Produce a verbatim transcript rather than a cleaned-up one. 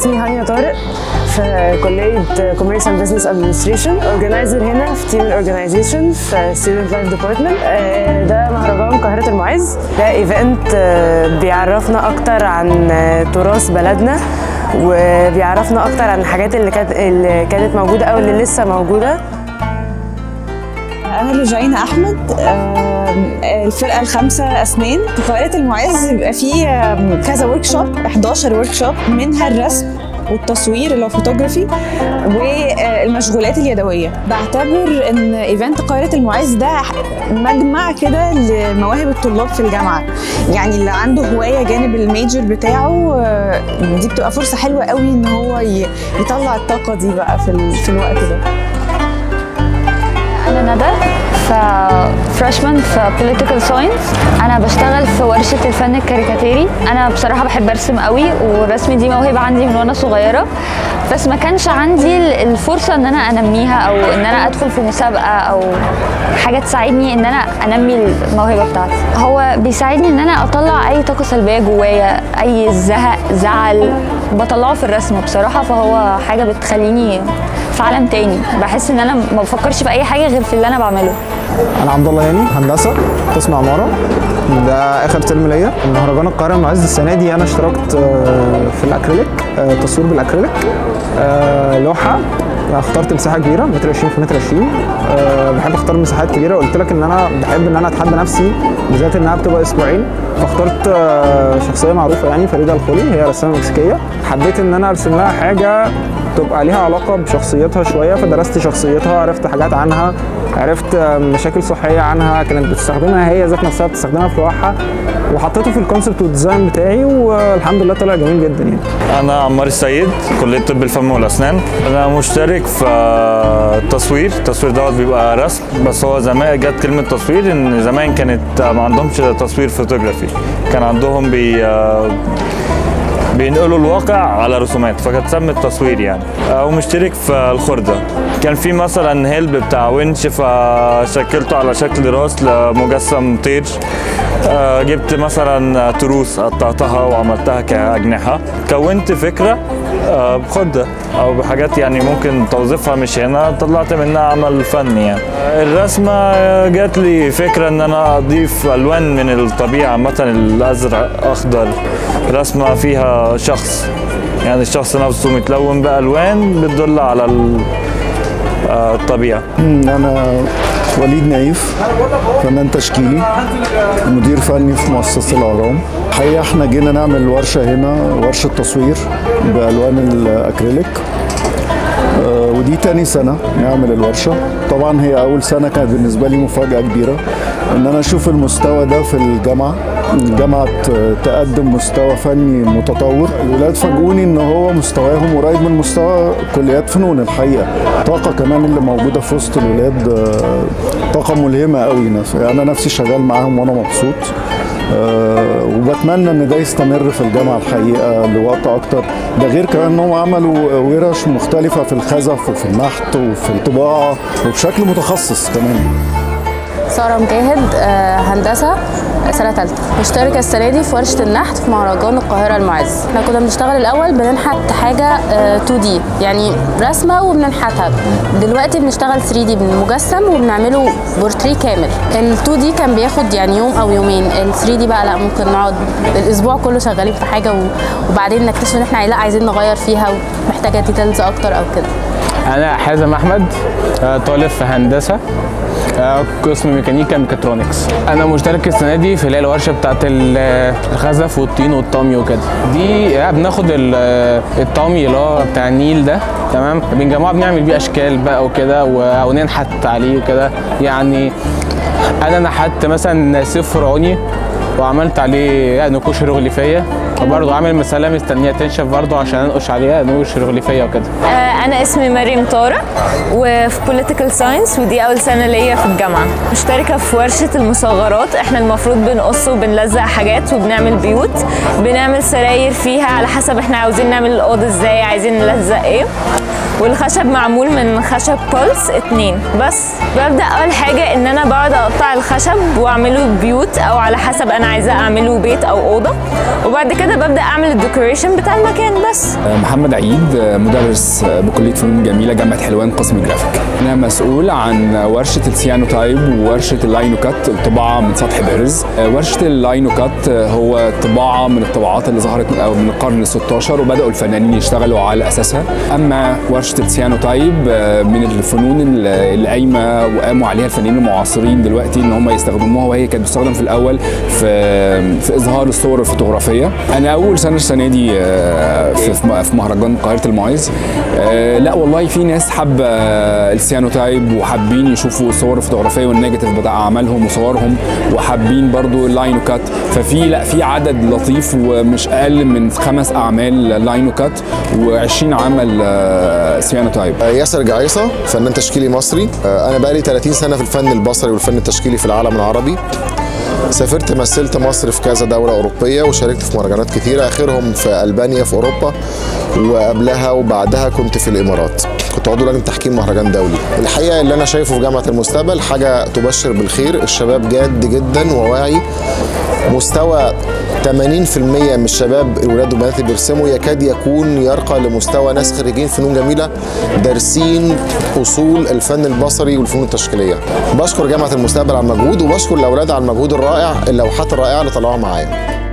اسمي هانيا طارق في كلية كوميرس اند بزنس ادمنستريشن، اورجنايزر هنا في تيم الاورجنايزيشن في ستودنت لايف ديبارتمنت. ده مهرجان القاهرة المعز، ده ايفنت بيعرفنا اكتر عن تراث بلدنا وبيعرفنا اكتر عن الحاجات اللي كانت اللي كانت موجودة او اللي لسه موجودة. أنا لجينا أحمد، الفرقة الخامسة أسنان في قاهرة المعز. بيبقى فيه كذا ورك شوب، إحداشر ورك شوب، منها الرسم والتصوير اللي هو فوتوغرافي والمشغولات اليدويه. بعتبر ان ايفنت قاهره المعز ده مجمع كده لمواهب الطلاب في الجامعه، يعني اللي عنده هوايه جانب الميجر بتاعه دي بتبقى فرصه حلوه قوي ان هو يطلع الطاقه دي بقى في, في الوقت ده. أنا ندى، فريشمان في political science. أنا بشتغل في ورشة الفن الكاريكاتيري. أنا بصراحة بحب أرسم قوي، والرسم دي موهبة عندي من وأنا صغيرة، بس ما كانش عندي الفرصة إن أنا أنميها أو إن أنا أدخل في مسابقة أو حاجة تساعدني إن أنا أنمي الموهبة بتاعتي. هو بيساعدني إن أنا أطلع أي طاقة سلبية جوايا، أي زهق، زعل، بطلعه في الرسم بصراحة. فهو حاجة بتخليني في عالم تاني، بحس ان انا ما بفكرش في اي حاجه غير في اللي انا بعمله. انا عبد الله هاني، هندسه قسم عماره، ده اخر ترم ليا. مهرجان القاهره المعز السنه دي انا اشتركت في الاكريليك، تصوير بالاكريليك، لوحه. اخترت مساحه كبيره متر عشرين في متر عشرين. أه بحب اختار مساحات كبيره، قلت لك ان انا بحب ان انا اتحدى نفسي، بالذات انها بتبقى اسبوعين. فاخترت أه شخصيه معروفه يعني فريده الخولي، هي رسامه مكسيكيه. حبيت ان انا ارسم لها حاجه تبقى ليها علاقه بشخصيتها شويه، فدرست شخصيتها، عرفت حاجات عنها، عرفت مشاكل صحيه عنها كانت بتستخدمها هي ذات نفسها، بتستخدمها في لوحها، وحطيته في الكونسبت والديزاين بتاعي، والحمد لله طلع جميل جدا يعني. انا عمار السيد، كليه طب الفم والاسنان. انا مشترك في التصوير. التصوير دوت بيبقى رسم، بس هو زمان جت كلمه تصوير ان زمان كانت ما عندهمش تصوير فوتوغرافي، كان عندهم بي بينقلوا الواقع على رسومات، فكانت سمت تصوير يعني. ومشترك في الخردة، كان في مثلا هلب بتاع ونش فشكلته على شكل راس لمجسم طير. جبت مثلا تروس قطعتها وعملتها كأجنحة. كونت فكرة بخردة او بحاجات يعني ممكن توظيفها مش هنا، طلعت منها عمل فني يعني. الرسمة جات لي فكرة ان انا اضيف الوان من الطبيعة، مثلا الازرق، اخضر، رسمة فيها شخص، يعني الشخص نفسه متلون بألوان بتدل على الطبيعة. أنا وليد نايف، فنان تشكيلي، مدير فني في مؤسسة الأهرام. الحقيقة احنا جينا نعمل ورشة هنا، ورشة تصوير بألوان الأكريليك، أه ودي تاني سنة نعمل الورشة. طبعا هي أول سنة كانت بالنسبة لي مفاجأة كبيرة إن أنا أشوف المستوى ده في الجامعة. الجامعة تقدم مستوى فني متطور. الولاد فاجئوني إن هو مستواهم قريب من مستوى كليات فنون. الحقيقة الطاقة كمان اللي موجودة في وسط الولاد طاقة ملهمة قوي. أنا نفسي شغال معاهم وأنا مبسوط، أه وبتمنى ان ده يستمر في الجامعه الحقيقه لوقت اكتر. ده غير كمان انهم عملوا ورش مختلفه في الخزف وفي النحت وفي الطباعه وبشكل متخصص كمان. سارة مجاهد، هندسة سنة تالتة، مشتركة السنة دي في ورشة النحت في مهرجان القاهرة المعز. احنا كنا بنشتغل الأول بننحت حاجة تو دي، يعني رسمة وبننحتها. دلوقتي بنشتغل ثري دي بالمجسم وبنعمله بورتري كامل. ال تو دي كان بياخد يعني يوم أو يومين، ال ثري دي بقى لا، ممكن نقعد الأسبوع كله شغالين في حاجة وبعدين نكتشف إن احنا لا عايزين نغير فيها ومحتاجة ديتيلز أكتر أو كده. أنا حازم أحمد، طالب في هندسة قسم ميكانيكا ميكاترونكس. انا مشترك السنه دي في الورشه بتاعه الخزف والطين والطمي وكده. دي بناخد الطمي اللي هو بتاع النيل ده، تمام، بنجمعه بنعمل بيه اشكال بقى وكده وننحت عليه وكده. يعني انا نحت مثلا سيف فرعوني وعملت عليه نقوش هيروغليفيه، وبرضه عامل مسألة مستنية تنشف برضه عشان انقش عليها نقوش هيروغليفيه وكده. أنا اسمي مريم طارق وفي political science، ودي أول سنة ليا في الجامعة. مشتركة في ورشة المصغرات. احنا المفروض بنقص وبنلزق حاجات وبنعمل بيوت، بنعمل سراير فيها على حسب احنا عاوزين نعمل الأوضة ازاي، عايزين نلزق ايه. والخشب معمول من خشب بولس اتنين. بس ببدأ أول حاجة إن أنا بقعد أقطع الخشب وأعمله بيوت أو على حسب أنا عايزة أعمله بيت أو أوضة، وبعد كده ببدأ أعمل الديكوريشن بتاع المكان. بس محمد عيد، مدرس بكلية فنون جميلة جامعة حلوان قسم جرافيك. أنا مسؤول عن ورشة السيانو تايب وورشة اللاينو كات، الطباعة من سطح بارز. ورشة اللاينو كات هو طباعة من الطباعات اللي ظهرت من القرن الستاشر وبدأوا الفنانين يشتغلوا على أساسها. أما ورشة السيانو تايب من الفنون اللي قايمة وقاموا عليها الفنانين المعاصرين دلوقتي إن هم يستخدموها، وهي كانت بتستخدم في الأول في في إظهار الصور الفوتوغرافية. أنا أول سنة السنة دي في في مهرجان قاهرة المعز. لا والله في ناس حابة السيانو تايب وحابين يشوفوا الصور الفوتوغرافية والنيجاتيف بتاع أعمالهم وصورهم، وحابين برضو اللاينو كات. ففي لا في عدد لطيف ومش أقل من خمس أعمال لاينو كات وعشرين عمل سيانو تايب. ياسر جعيصة، فنان تشكيلي مصري. أنا بقالي ثلاثين سنة في الفن البصري والفن التشكيلي في العالم العربي. سافرت مثلت مصر في كذا دولة أوروبية وشاركت في مهرجانات كتيرة، آخرهم في ألبانيا في أوروبا، وقبلها وبعدها كنت في الإمارات، كنت عضو لجنة تحكيم مهرجان دولي. الحقيقة اللي أنا شايفه في جامعة المستقبل حاجة تبشر بالخير. الشباب جاد جدا وواعي، مستوى ثمانين في المية من الشباب الولاد والبنات اللي بيرسموا يكاد يكون يرقى لمستوى ناس خريجين فنون جميلة دارسين أصول الفن البصري والفنون التشكيلية. بشكر جامعة المستقبل على المجهود، وبشكر الأولاد على المجهود الرائع، اللوحات الرائعة اللي طلعوها معايا.